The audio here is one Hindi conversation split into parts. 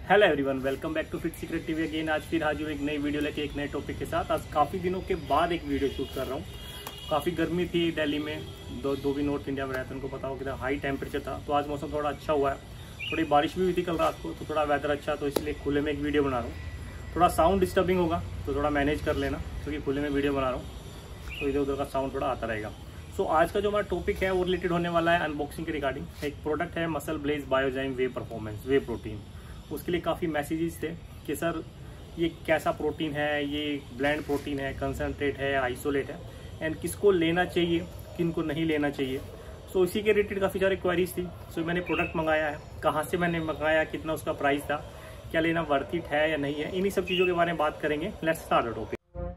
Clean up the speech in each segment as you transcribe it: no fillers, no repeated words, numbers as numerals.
Hello everyone, welcome back to fit secret TV again. आज फिर हाजिर एक नई वीडियो लेके एक नए टॉपिक के साथ। आज काफ़ी दिनों के बाद एक वीडियो शूट कर रहा हूँ। काफ़ी गर्मी थी दिल्ली में, दो भी नॉर्थ इंडिया में रहते हैं, उनको पता हो कि हाई टेम्परेचर था। तो आज मौसम थोड़ा अच्छा हुआ है, थोड़ी बारिश भी हुई थी कल रात को, तो थोड़ा वेदर अच्छा, तो इसलिए खुले में एक वीडियो बना रहा हूँ। थोड़ा साउंड डिस्टर्बिंग होगा तो थोड़ा मैनेज कर लेना, क्योंकि खुले में वीडियो बना रहा हूँ तो इधर उधर का साउंड थोड़ा आता रहेगा। सो आज का जो हमारा टॉपिक है वो रिलेटेड होने वाला है अनबॉक्सिंग के रिगार्डिंग। एक प्रोडक्ट है Muscle Blaze Biozyme whey performance whey protein. उसके लिए काफ़ी मैसेजेस थे कि सर ये कैसा प्रोटीन है, ये ब्लेंड प्रोटीन है, कंसनट्रेट है, आइसोलेट है, एंड किसको लेना चाहिए, किनको नहीं लेना चाहिए। सो इसी के रिलेटेड काफ़ी सारी क्वेरीज थी। सो मैंने प्रोडक्ट मंगाया है, कहाँ से मैंने मंगाया, कितना उसका प्राइस था, क्या लेना वर्थ इट है या नहीं है, इन्हीं सब चीज़ों के बारे में बात करेंगे। Let's start the topic.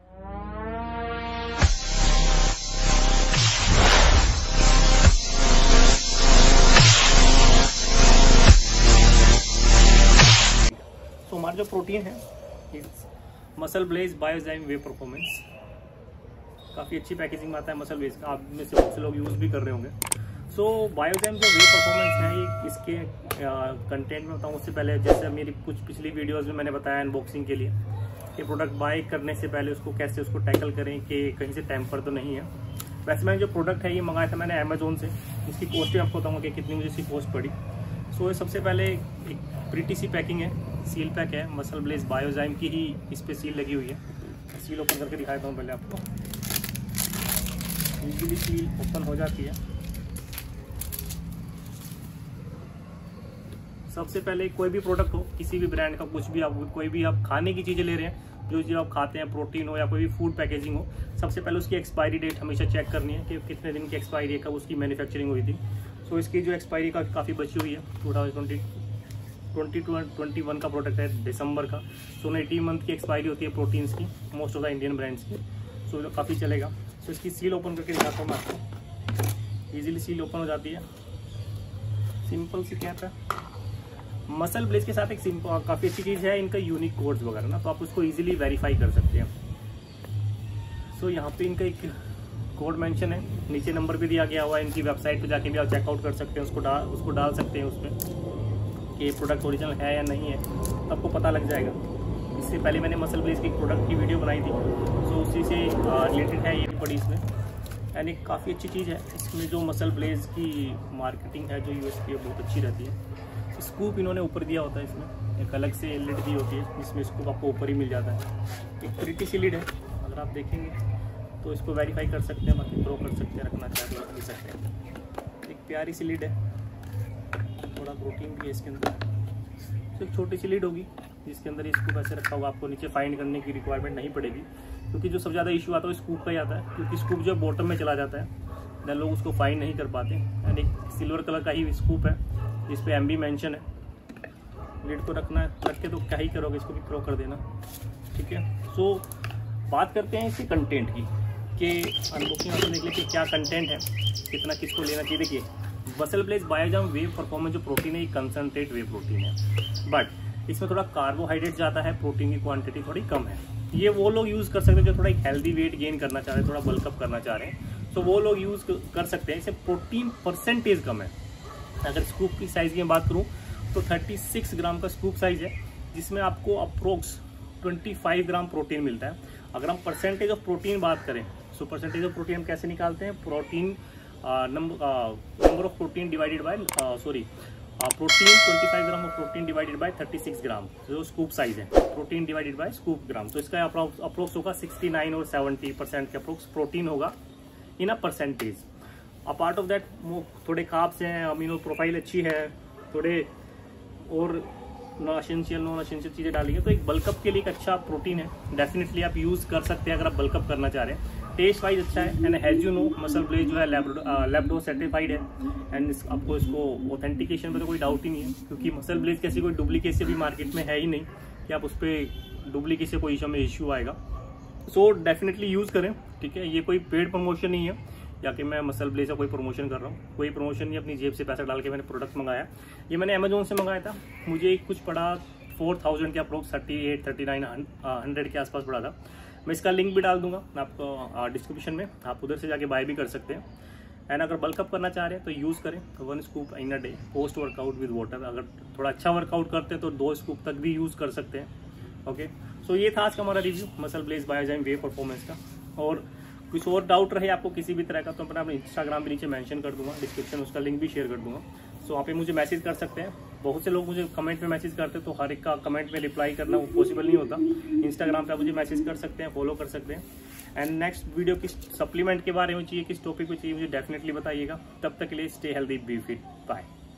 तो हमारा जो प्रोटीन है Muscle Blaze Biozyme whey performance, काफ़ी अच्छी पैकेजिंग में आता है मसल ब्लेज का, आप में से बहुत से लोग यूज़ भी कर रहे होंगे। सो बायोजाइम जो वे परफॉर्मेंस है, ये इसके कंटेंट में बताऊँ उससे पहले, जैसे मेरी कुछ पिछली वीडियोस में मैंने बताया अनबॉक्सिंग के लिए कि प्रोडक्ट बाय करने से पहले उसको कैसे उसको टैकल करें कि कहीं से टेम्पर तो नहीं है। वैसे मैंने जो प्रोडक्ट है ये मंगाया था मैंने अमेजोन से। इसकी कॉस्ट भी आपको बताऊँगा कि कितनी मुझे इसकी कॉस्ट पड़ी। सो ये सबसे पहले एक प्रीटी सी पैकिंग है, सील पैक है, मसल ब्लेज बायोजाइम की ही इस पर सील लगी हुई है। सील ओपन करके दिखाता हूँ पहले आपको। इजीली सील ओपन हो जाती है। सबसे पहले कोई भी प्रोडक्ट हो, किसी भी ब्रांड का, कुछ भी आप कोई भी आप खाने की चीज़ें ले रहे हैं, जो चीज़ आप खाते हैं, प्रोटीन हो या कोई भी फूड पैकेजिंग हो, सबसे पहले उसकी एक्सपायरी डेट हमेशा चेक करनी है कि कितने दिन की एक्सपायरी है, कब उसकी मैन्युफैक्चरिंग हुई थी। सो इसकी जो एक्सपायरी का काफ़ी बची हुई है, 2021 का प्रोडक्ट है, दिसंबर का। सो 18 मंथ की एक्सपायरी होती है प्रोटीन्स की, most of the Indian brands की। सो काफ़ी चलेगा। सो इसकी सील ओपन करके दिखाता हूँ मैं आपको। ईजिली सील ओपन हो जाती है, सिंपल सी कैप है। मसल ब्लेज के साथ एक सिंपल काफ़ी अच्छी चीज़ है इनका यूनिक कोड्स वगैरह ना, तो आप उसको ईजिली वेरीफाई कर सकते हैं। सो यहाँ पे इनका एक कोड मेंशन है, नीचे नंबर भी दिया गया हुआ है। इनकी वेबसाइट पे जाके भी आप चेकआउट कर सकते हैं, उसको डाल सकते हैं उसमें कि ये प्रोडक्ट ओरिजिनल है या नहीं है, आपको पता लग जाएगा। इससे पहले मैंने मसल ब्लेज की प्रोडक्ट की वीडियो बनाई थी, सो उसी से रिलेटेड है ये भी पड़ी इसमें। एंड एक काफ़ी अच्छी चीज़ है इसमें, जो मसल ब्लेज की मार्केटिंग है, जो यूएसपी है, बहुत अच्छी रहती है। स्कूप इन्होंने ऊपर दिया होता है, इसमें एक अलग से लिड दी होती है, जिसमें स्कूप आपको ऊपर ही मिल जाता है। एक प्रीटी सी लिड है, अगर आप देखेंगे तो इसको वेरीफाई कर सकते हैं, बाकी थ्रो कर सकते हैं, रखना चाहते हैं रख भी सकते हैं। एक प्यारी सी लिड है, थोड़ा प्रोटीन भी है इसके अंदर। तो एक छोटी सी लिड होगी जिसके अंदर ये स्कूप ऐसे रखा होगा, आपको नीचे फाइंड करने की रिक्वायरमेंट नहीं पड़ेगी, क्योंकि जो सबसे ज़्यादा इशू आता है वो स्कूप का ही आता है, क्योंकि स्कूप जो बॉटम में चला जाता है, देन लोग उसको फाइंड नहीं कर पाते। एंड एक सिल्वर कलर का ही स्कूप है जिस पे MB मेंशन है। लिड को रखना है, रख के तो क्या ही करोगे, इसको भी थ्रो कर देना, ठीक है। सो बात करते हैं इसके कंटेंट की, कि अनबॉक्सिंग आपको देख लेते क्या कंटेंट है, कितना किसको लेना चाहिए। देखिए Muscle Blaze Biozyme whey performance जो प्रोटीन है, ये कंसनट्रेट वे प्रोटीन है, बट इसमें थोड़ा कार्बोहाइड्रेट ज़्यादा है, प्रोटीन की क्वांटिटी थोड़ी कम है। ये वो लोग यूज़ कर सकते हैं जो थोड़ा एक हेल्दी वेट गेन करना चाह रहे हैं, थोड़ा बल्कअप करना चाह रहे हैं, तो वो लोग यूज़ कर सकते हैं। इसे प्रोटीन परसेंटेज कम है। अगर स्कूप की साइज़ की बात करूँ तो 36 ग्राम का स्कूप साइज़ है, जिसमें आपको अप्रोक्स 25 ग्राम प्रोटीन मिलता है। अगर हम परसेंटेज ऑफ प्रोटीन बात करें, सो परसेंटेज ऑफ प्रोटीन हम कैसे निकालते हैं, protein number of protein divided by protein 25 gram of protein divided by 36 gram, जो स्कूप साइज है, protein divided by scoop gram. तो इसका अप्रोक्स होगा 69 और 70% के अप्रोक्स प्रोटीन होगा in a percentage. Apart of that थोड़े कार्ब्स हैं, अमीनो प्रोफाइल अच्छी है, थोड़े और नॉन असेंशियल चीज़ें डाली है, तो एक बल्कअप के लिए एक अच्छा प्रोटीन है। डेफिनेटली आप यूज़ कर सकते हैं अगर आप बल्कअप करना चाह रहे हैं। टेस्ट वाइज अच्छा है, and has you know Muscle Blaze जो है लैब्डो सर्टिफाइड है, एंड आपको इसको ऑथेंटिकेशन पर तो कोई डाउट ही नहीं है, क्योंकि मसल ब्लेज कैसी कोई डुप्लीकेट भी मार्केट में है ही नहीं कि आप उस पर डुप्लीकेट से कोई इशू आएगा। सो डेफिनेटली यूज़ करें, ठीक है। ये कोई पेड प्रमोशन नहीं है या कि मैं मसल ब्लेज का कोई प्रमोशन कर रहा हूँ, कोई प्रमोशन नहीं, अपनी जेब से पैसा डाल के मैंने प्रोडक्ट मंगाया। ये मैंने अमेजोन से मंगाया था, मुझे कुछ पड़ा 4000 के अप्रोक्स 38-39 के आसपास पड़ा था। मैं इसका लिंक भी डाल दूंगा आपको डिस्क्रिप्शन में, आप उधर से जाके बाय भी कर सकते हैं। एंड अगर बल्कअप करना चाह रहे हैं तो यूज़ करें 1 scoop in a day post workout with water. अगर थोड़ा अच्छा वर्कआउट करते हैं तो 2 स्कूप तक भी यूज़ कर सकते हैं। ओके, सो ये था आज का हमारा review Muscle Blaze Biozyme whey performance का। और कुछ और डाउट रहे आपको किसी भी तरह का तो मैं अपने इंस्टाग्राम पे नीचे मेंशन कर दूंगा, डिस्क्रिप्शन उसका लिंक भी शेयर कर दूंगा। सो वहाँ पे मुझे मैसेज कर सकते हैं। बहुत से लोग मुझे कमेंट में मैसेज करते हैं तो हर एक का कमेंट में रिप्लाई करना वो पॉसिबल नहीं होता। इंस्टाग्राम पे आप मुझे मैसेज कर सकते हैं, फॉलो कर सकते हैं। एंड नेक्स्ट वीडियो किस सप्लीमेंट के बारे में चाहिए, किस टॉपिक पे चाहिए मुझे डेफिनेटली बताइएगा। तब तक के लिए stay healthy, be fit, bye.